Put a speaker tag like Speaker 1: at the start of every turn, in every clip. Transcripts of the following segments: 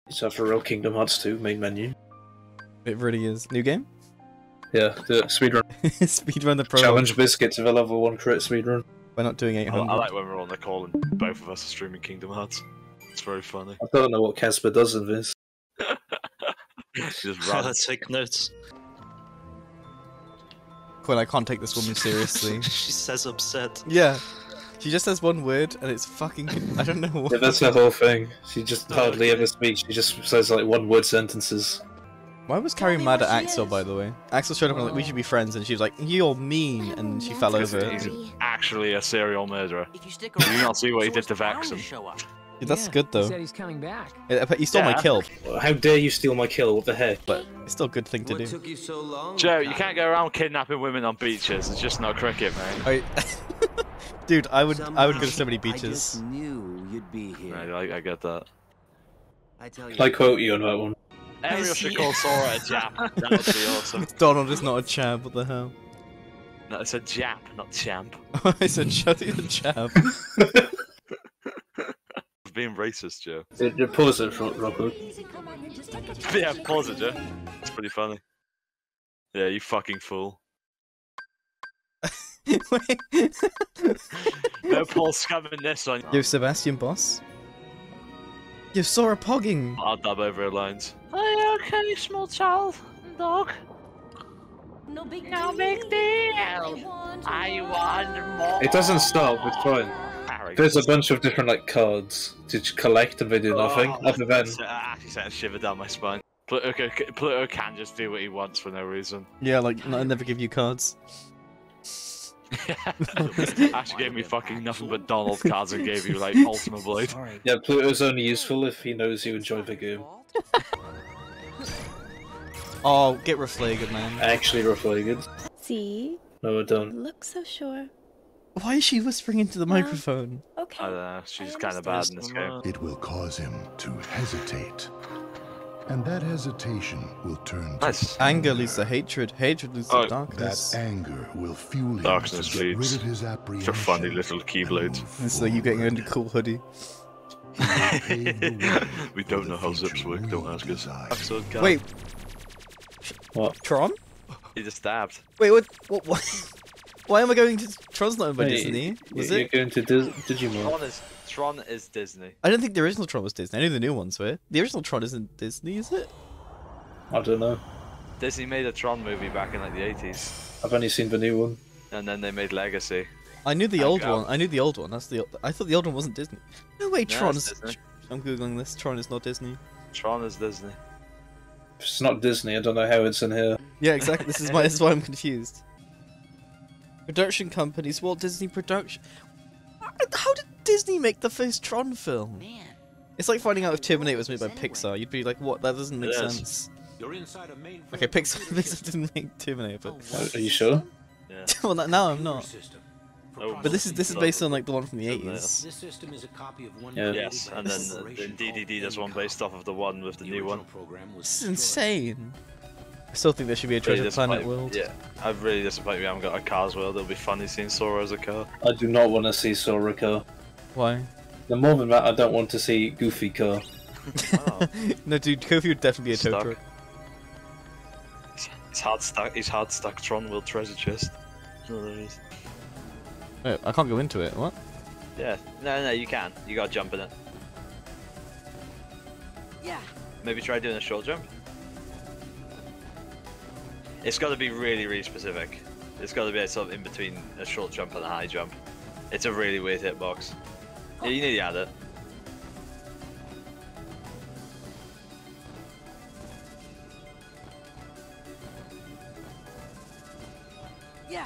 Speaker 1: It's after real Kingdom Hearts 2 main menu.
Speaker 2: It really is. New game?
Speaker 1: Yeah, the speedrun.
Speaker 2: Speedrun the pro.
Speaker 1: Challenge Biscuits of a level 1 crit speedrun.
Speaker 2: We're not doing 800.
Speaker 3: I like when we're on the call and both of us are streaming Kingdom Hearts. It's very funny.
Speaker 1: I don't know what Casper does in this.
Speaker 3: Just run.
Speaker 4: Take notes.
Speaker 2: Quinn, I can't take this woman seriously.
Speaker 4: She says upset.
Speaker 2: Yeah. She just says one word and it's fucking... I don't know what.
Speaker 1: Yeah, that's the whole thing. She just hardly ever speaks. She just says like one-word sentences.
Speaker 2: Why was Carrie mad at Axel, by the way? Axel showed up and like, we should be friends, and she was like, you're mean, and she fell over.
Speaker 3: He's actually a serial murderer. Did you not see what he did to Vaxxon?
Speaker 2: Yeah, that's good though.
Speaker 5: He said he's coming back.
Speaker 2: He stole my kill.
Speaker 1: How dare you steal my kill? What the heck?
Speaker 2: But it's still a good thing to do.
Speaker 6: Took you so long,
Speaker 3: Joe, you can't go around kidnapping women on beaches. It's just not cricket, mate.
Speaker 2: Dude, I would go to so many
Speaker 6: I
Speaker 2: beaches.
Speaker 6: just knew you'd be here.
Speaker 3: Right, I get that.
Speaker 6: I tell you,
Speaker 1: I quote you on that one.
Speaker 3: Ariel should call Sora a Jap. That would be awesome.
Speaker 2: Donald is not a chab, what the hell?
Speaker 3: No, it's a Jap, not Champ.
Speaker 2: I said shut the chab.
Speaker 3: Being racist, Joe.
Speaker 1: Pause it, Robert.
Speaker 3: Yeah, pause it, Joe. It's pretty funny. Yeah, you fucking fool.
Speaker 2: Wait.
Speaker 3: No Paul scamming this one.
Speaker 2: Yo, Sebastian Boss? Yo, Sora pogging!
Speaker 3: I'll dub over her lines. Are you okay, small child? Dog?
Speaker 7: No big deal.
Speaker 3: I want more.
Speaker 1: It doesn't stop, it's fine. There's a bunch of different like cards to collect and they do nothing, other than...
Speaker 3: actually sent a shiver down my spine. Pluto can just do what he wants for no reason.
Speaker 2: Yeah, like, I never give you cards.
Speaker 3: Actually gave me fucking nothing but Donald cards and gave you like Ultima Blade.
Speaker 1: Yeah, Pluto's only useful if he knows you enjoy the game.
Speaker 2: Oh, get reflagged, man.
Speaker 1: Actually reflagged.
Speaker 7: See?
Speaker 1: No, I don't.
Speaker 7: Look so sure.
Speaker 2: Why is she whispering into the microphone?
Speaker 7: Okay.
Speaker 3: I don't know, she's kind of bad in this game.
Speaker 8: It will cause him to hesitate. And that hesitation will turn to
Speaker 2: Anger leads to hatred, hatred leads to
Speaker 8: That
Speaker 2: darkness.
Speaker 8: anger will fuel him
Speaker 3: Darkness
Speaker 8: to get rid
Speaker 3: leads
Speaker 8: of his
Speaker 3: to
Speaker 8: apprehension.
Speaker 3: funny little keyblades.
Speaker 2: It's like you getting a cool hoodie.
Speaker 3: We don't know how zips work, don't ask us.
Speaker 2: Wait.
Speaker 1: What?
Speaker 2: Tron?
Speaker 3: He just stabbed.
Speaker 2: Wait, what? Why am I going to... Tron's not owned by
Speaker 1: Wait,
Speaker 2: Disney, was
Speaker 1: You're
Speaker 2: it?
Speaker 1: going to Digimon.
Speaker 3: Tron is Disney.
Speaker 2: I don't think the original Tron was Disney. I knew the new ones were. The original Tron isn't Disney, is it?
Speaker 1: I don't know.
Speaker 3: Disney made a Tron movie back in like the 80s.
Speaker 1: I've only seen the new one.
Speaker 3: And then they made Legacy.
Speaker 2: I knew the old one. I knew the old one. That's the. I thought the old one wasn't Disney. No way,
Speaker 3: No,
Speaker 2: Tron
Speaker 3: it's
Speaker 2: is.
Speaker 3: Disney.
Speaker 2: I'm googling this. Tron is not Disney.
Speaker 3: Tron is Disney.
Speaker 1: If it's not Disney, I don't know how it's in here.
Speaker 2: Yeah, exactly. This is why I'm confused. Production companies, Walt Disney Production. How did Disney make the first Tron film?
Speaker 6: man.
Speaker 2: It's like finding out if Terminator was made by Pixar. You'd be like, what? That doesn't make sense.
Speaker 6: You're inside a main
Speaker 2: Okay, Pixar didn't make Terminator, but
Speaker 1: Are you sure?
Speaker 3: Yeah.
Speaker 2: well, now I'm not.
Speaker 6: system.
Speaker 3: Oh,
Speaker 2: But this is based on like the one from the 80s.
Speaker 6: This system is a copy of one.
Speaker 1: Yeah.
Speaker 3: Yes, and then the DDD does one based off of the one with the new one.
Speaker 2: This is insane. I still think there should be a Treasure Planet world.
Speaker 3: Yeah, I'm really disappointed we haven't got a Cars world. It'll be funny seeing Sora as a car.
Speaker 1: I do not want to see Sora car.
Speaker 2: Why?
Speaker 1: The more than that, I don't want to see Goofy car.
Speaker 3: Oh.
Speaker 2: No, dude, Kofi would definitely be a tow
Speaker 3: Stuck.
Speaker 2: truck.
Speaker 3: He's hard stuck Tron World treasure chest. No, there is.
Speaker 2: Wait, I can't go into it. What?
Speaker 3: Yeah, no, you can. You gotta jump in it.
Speaker 7: Yeah.
Speaker 3: Maybe try doing a short jump. It's got to be really, really specific. It's got to be sort of in between a short jump and a high jump. It's a really weird hitbox. Yeah, you need to add it.
Speaker 7: Yeah.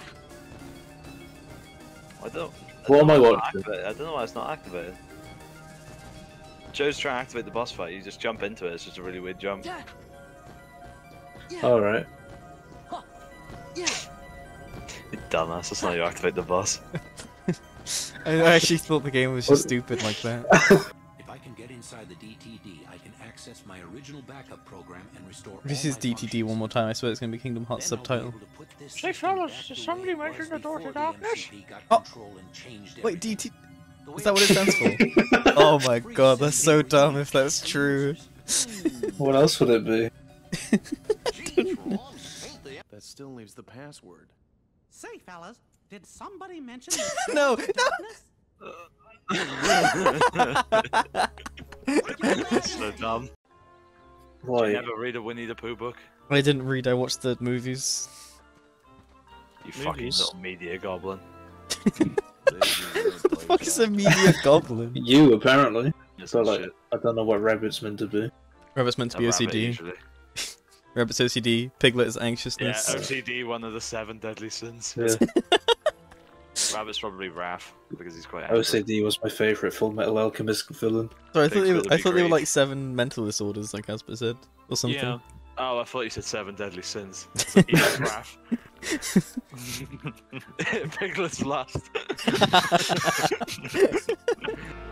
Speaker 1: What am I watching?
Speaker 3: I don't know why it's not activated. Joe's trying to activate the boss fight. You just jump into it. It's just a really weird jump.
Speaker 7: Yeah.
Speaker 1: Alright.
Speaker 3: You dumbass. That's not how you activate the boss.
Speaker 2: I actually thought the game was just stupid like that.
Speaker 6: If I can get inside the DTD, I can access my original backup program and restore.
Speaker 2: This is DTD one more time. I swear it's gonna be Kingdom Hearts subtitle.
Speaker 7: Hey fellas, did somebody mention the door to darkness?
Speaker 2: Oh. Wait, DT. Is that what it stands for? Oh my god, that's so dumb if that's true.
Speaker 1: What else would it be?
Speaker 5: That still leaves the password.
Speaker 9: Say, fellas, did somebody mention
Speaker 2: No,
Speaker 3: That's so dumb.
Speaker 1: Why?
Speaker 3: You never read a Winnie the Pooh book?
Speaker 2: I didn't read. I watched the movies.
Speaker 3: You fucking little media goblin.
Speaker 2: What the fuck is a media goblin?
Speaker 1: You apparently.
Speaker 3: Yes,
Speaker 1: So like,
Speaker 3: shit.
Speaker 1: I don't know what rabbit's meant to be.
Speaker 2: Rabbit's meant to be
Speaker 3: A rabbit,
Speaker 2: OCD.
Speaker 3: usually.
Speaker 2: Rabbit's OCD. Piglet is
Speaker 3: Yeah,
Speaker 2: anxiousness.
Speaker 3: OCD, one of the 7 deadly sins.
Speaker 1: Yeah.
Speaker 3: Rabbit's probably Raph, because he's quite angry.
Speaker 1: OCD was my favourite Full Metal Alchemist villain.
Speaker 2: Sorry, I
Speaker 3: Pigs
Speaker 2: thought they were,
Speaker 3: would
Speaker 2: I
Speaker 3: be
Speaker 2: thought they were
Speaker 3: great.
Speaker 2: like 7 mental disorders, like Asper said, or something.
Speaker 3: Yeah. Oh, I thought you said 7 deadly sins. So he's Raph. Piglet's last.